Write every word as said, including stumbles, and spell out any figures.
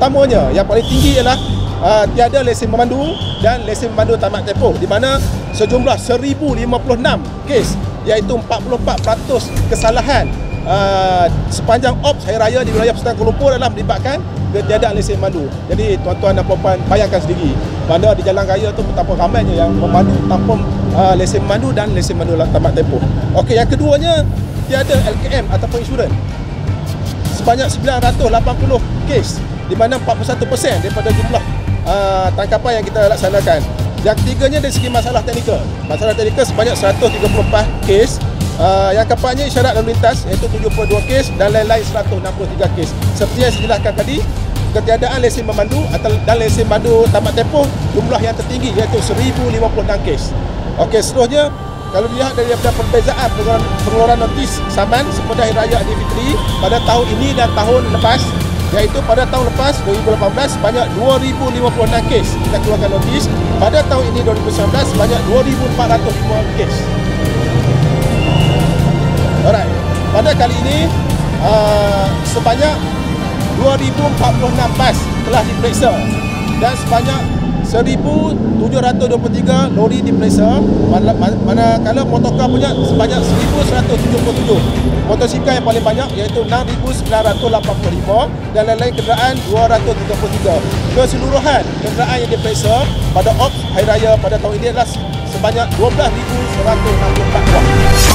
utamanya yang paling tinggi ialah uh, tiada lesen memandu dan lesen memandu tamat tempoh, di mana sejumlah seribu lima puluh enam kes, iaitu empat puluh empat peratus kesalahan uh, sepanjang Ops Hari Raya di wilayah Persatuan Kuala Lumpur adalah melibatkan ketiadaan lesen memandu. Jadi tuan-tuan dan puan-puan bayangkan sendiri, mana di jalan raya tu betapa ramainya yang memandu tanpa uh, lesen memandu dan lesen memandu tamat tempoh. Okey, yang keduanya tiada L K M ataupun insurans sebanyak sembilan ratus lapan puluh kes, di mana empat puluh satu peratus daripada jumlah uh, tangkapan yang kita laksanakan. Yang ketiganya dari segi masalah teknikal. Masalah teknikal sebanyak seratus tiga puluh empat kes. Uh, yang keempatnya isyarat lalu lintas iaitu tujuh puluh dua kes dan lain-lain seratus enam puluh tiga kes. Seperti yang saya jelaskan tadi, ketiadaan lesen memandu atau dan lesen memandu tamat tempoh jumlah yang tertinggi iaitu seribu lima puluh enam kes. Okey, seterusnya kalau dilihat daripada perbezaan pengeluaran, pengeluaran notis saman sepada Hari Raya Aidilfitri pada tahun ini dan tahun lepas, iaitu pada tahun lepas dua ribu lapan belas sebanyak dua ribu lima puluh enam kes kita keluarkan notis, pada tahun ini dua ribu sembilan belas sebanyak dua ribu empat ratus lima kes. Alright, pada kali ini uh, sebanyak dua ribu empat puluh enam bas telah diperiksa dan sebanyak seribu tujuh ratus dua puluh tiga lori diperiksa, manakala motorkar punya sebanyak seribu seratus tujuh puluh tujuh, motosikal yang paling banyak iaitu enam ribu sembilan ratus lapan puluh lima dan lain-lain kenderaan dua ratus tiga puluh tiga. Keseluruhan kenderaan yang diperiksa pada Ops Hari Raya pada tahun ini adalah sebanyak dua belas ribu seratus enam puluh empat buah.